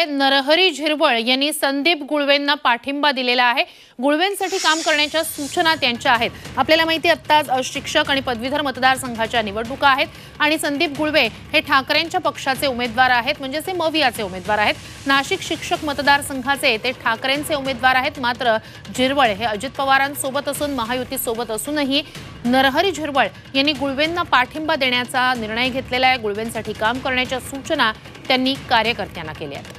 नरहरी झिरवळ यांनी संदीप गुळवेंना पाठिंबा दिलेला आहे। गुळवेंसाठी काम करण्याच्या सूचना त्यांच्या आहेत। आपल्याला माहिती आत्ताच शिक्षक आणि पदवीधर मतदारसंघाच्या निवडणुका आहेत आणि संदीप गुळवे हे ठाकरेंच्या पक्षाचे उमेदवार आहेत, म्हणजे ते मवियाचे उमेदवार आहेत। नाशिक शिक्षक मतदारसंघाचे ते ठाकरेंचे उमेदवार आहेत। मात्र झिरवळ हे अजित पवारांसोबत असून महायुतीसोबत असूनही नरहरी झिरवळ यांनी गुळवेंना पाठिंबा देण्याचा निर्णय घेतलेला आहे। गुळवेंसाठी काम करण्याच्या सूचना त्यांनी कार्यकर्त्यांना केल्या आहेत।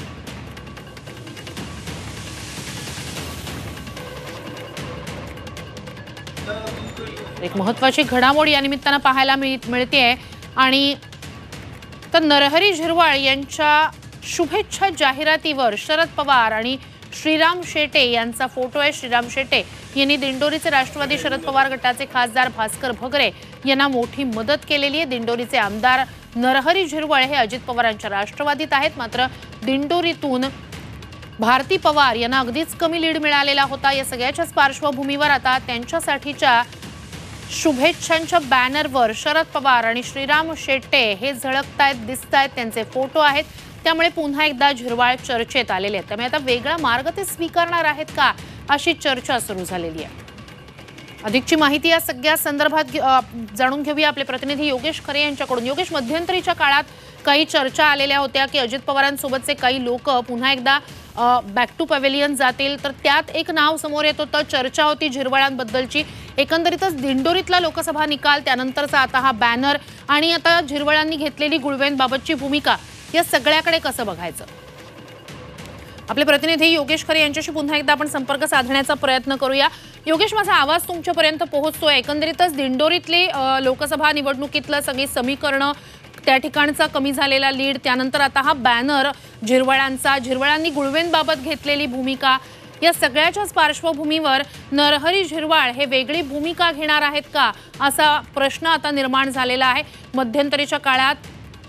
एक महत्त्वाची घडामोड या निमित्तानं पाहायला मिळते आणि तर नरहरी झिरवळ यांच्या शुभेच्छा जाहिरातीवर शरद पवार आणि श्रीराम शेटे यांचा फोटो आहे। श्रीराम शेटे यांनी दिंडोरीचे राष्ट्रवादी शरद पवार गटाचे खासदार भास्कर भगरे यांना मोठी मदत केलेली आहे। दिंडोरीचे आमदार नरहरी झिरवळ हे अजित पवारांच्या राष्ट्रवादीत आहेत। मात्र दिंडोरीतून भारती पवार यांना अगदीच कमी लीड मिळालेला होता। या सगळ्याच्याच पार्श्वभूमीवर आता त्यांच्यासाठीच्या शुभेच्छांच्या बॅनरवर शरद पवार आणि श्रीराम शेट्टे हे झळकतायत, दिसतायत, त्यांचे फोटो आहेत। त्यामुळे पुन्हा एकदा झिरवळ चर्चेत आलेले आहेत। त्यामुळे आता वेगळा मार्ग ते स्वीकारणार आहेत का, अशी चर्चा सुरू झालेली आहे। अधिकची माहिती या सगळ्या संदर्भात जाणून घेऊया आपले प्रतिनिधी योगेश खरे यांच्याकडून। योगेश, मध्यंतरीच्या काळात काही चर्चा आलेल्या होत्या की अजित पवारांसोबतचे काही लोक पुन्हा एकदा बॅक टू पॅव्हेलियन जातील, तर त्यात एक नाव समोर येत होतं, चर्चा होती झिरवळांबद्दलची। एकंदरीतच दिंडोरीतला लोकसभा निकाल, त्यानंतरचा आता हा बॅनर आणि आता झिरवळांनी घेतलेली गुळवेंबाबतची भूमिका, या सगळ्याकडे कसं बघायचं? आपले प्रतिनिधी योगेश खरे यांच्याशी पुन्हा एकदा आपण संपर्क साधण्याचा प्रयत्न करूया। योगेश, माझा आवाज तुमच्यापर्यंत पोहोचतोय। एकंदरीतच दिंडोरीतली लोकसभा निवडणुकीतलं सगळी समीकरणं, त्या ठिकाणचा कमी झालेला लीड, त्यानंतर आता हा बॅनर झिरवळांचा, झिरवळांनी गुळवेंबाबत घेतलेली भूमिका, या सगळ्याच्याच पार्श्वभूमीवर नरहरी झिरवळ हे वेगळी भूमिका घेणार आहेत का, असा प्रश्न आता निर्माण झालेला आहे। मध्यंतरीच्या काळात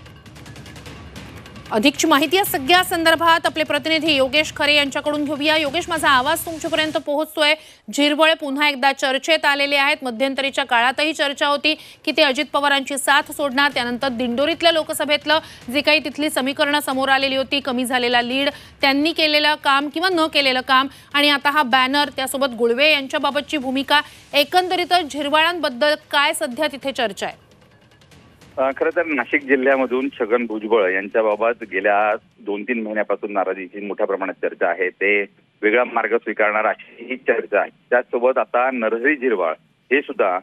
अधिकची माहिती या सगळ्या संदर्भात आपले प्रतिनिधी योगेश खरे यांच्याकडून घेऊया। योगेश, माझा आवाज तुमच्यापर्यंत पोहोचतोय। झिरवळ पुन्हा एकदा चर्चेत आलेले आहेत। मध्यंतरीच्या काळातही चर्चा होती की ते अजित पवारांची साथ सोडणार। त्यानंतर दिंडोरीतल्या लोकसभेतलं जे काही तिथली समीकरणं समोर आलेली होती, कमी झालेला लीड, त्यांनी केलेलं काम किंवा न केलेलं काम, आणि आता हा बॅनर, त्यासोबत गुळवे यांच्याबाबतची भूमिका, एकंदरीतच झिरवळांबद्दल काय सध्या तिथे चर्चा आहे? खरं तर नाशिक जिल्ह्यामधून छगन भुजबळ यांच्याबाबत गेल्या 2-3 महिन्यापासून नाराजीची मोठ्या प्रमाणात चर्चा आहे। ते वेगळा मार्ग स्वीकारणार अशी ही चर्चा आहे। त्याचसोबत आता नरहरी झिरवळ हे सुद्धा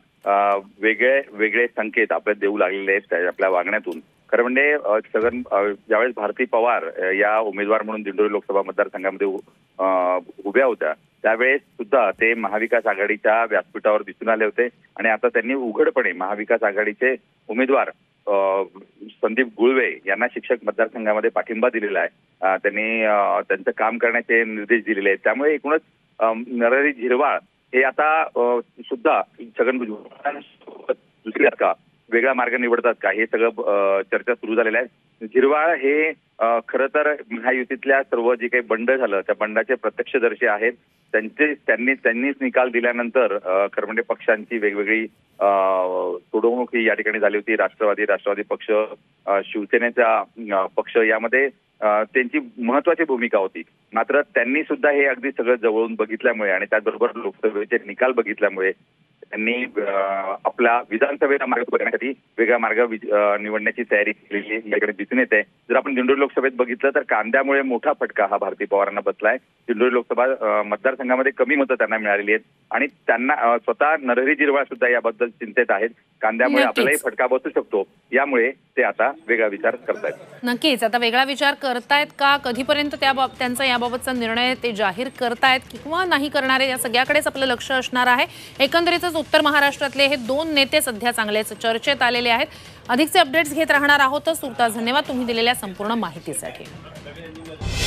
वेगळे संकेत आपल्याला देऊ लागलेले आहेत आपल्या वागण्यातून। खरं म्हणजे छगन ज्यावेळेस भारती पवार या उमेदवार म्हणून दिंडोरी लोकसभा मतदारसंघामध्ये उभ्या होत्या, त्यावेळेस सुद्धा ते महाविकास आघाडीच्या व्यासपीठावर दिसून आले होते आणि आता त्यांनी उघडपणे महाविकास आघाडीचे उमेदवार संदीप गुळवे यांना शिक्षक मतदारसंघामध्ये पाठिंबा दिलेला आहे। त्यांनी त्यांचं काम करण्याचे निर्देश दिलेले आहेत। त्यामुळे एकूणच नरहरी झिरवळ हे आता सुद्धा छगन भुजबळ दुसरी का वेगळा मार्ग निवडतात का, हे सगळं चर्चा सुरू झालेलं आहे। झिरवळ हे खरं तर महायुतीतल्या सर्व जे काही बंड झालं त्या बंडाचे प्रत्यक्षदर्शी आहेत। त्यांनीच निकाल दिल्यानंतर खरं म्हणजे पक्षांची वेगवेगळी सोडवणूक ही या ठिकाणी झाली होती। राष्ट्रवादी पक्ष, शिवसेनेचा पक्ष, यामध्ये त्यांची महत्वाची भूमिका होती। मात्र त्यांनी सुद्धा हे अगदी सगळं जवळून बघितल्यामुळे आणि त्याचबरोबर लोकसभेचे निकाल बघितल्यामुळे त्यांनी आपला विधानसभेचा मार्ग बघण्यासाठी वेगळा मार्ग निवडण्याची तयारी केलेली याकडे दिसून येते। जर आपण दिंडोरी लोकसभेत बघितलं तर कांद्यामुळे मोठा फटका हा भारती पवारांना बसलाय। दिंडोरी लोकसभा मतदारसंघामध्ये कमी मतं त्यांना मिळालेली आहेत आणि त्यांना स्वतः नरहरी झिरवळ सुद्धा याबद्दल चिंतेत आहेत। कांद्यामुळे आपल्यालाही फटका बसू शकतो, यामुळे ते आता वेगळा विचार करतायत। नक्कीच आता वेगळा विचार करतायत का, कधीपर्यंत त्यांचा याबाबतचा निर्णय ते जाहीर करतायत किंवा नाही करणारे, या सगळ्याकडेच आपलं लक्ष असणार आहे। एकंदरीतच उत्तर महाराष्ट्रातले हे 2 नेते सध्या चांगलेच चर्चेत आलेले आहेत। अधिकचे अपडेट्स घेत राहणार आहोत। तुर्तास धन्यवाद तुम्ही दिलेल्या संपूर्ण माहितीसाठी।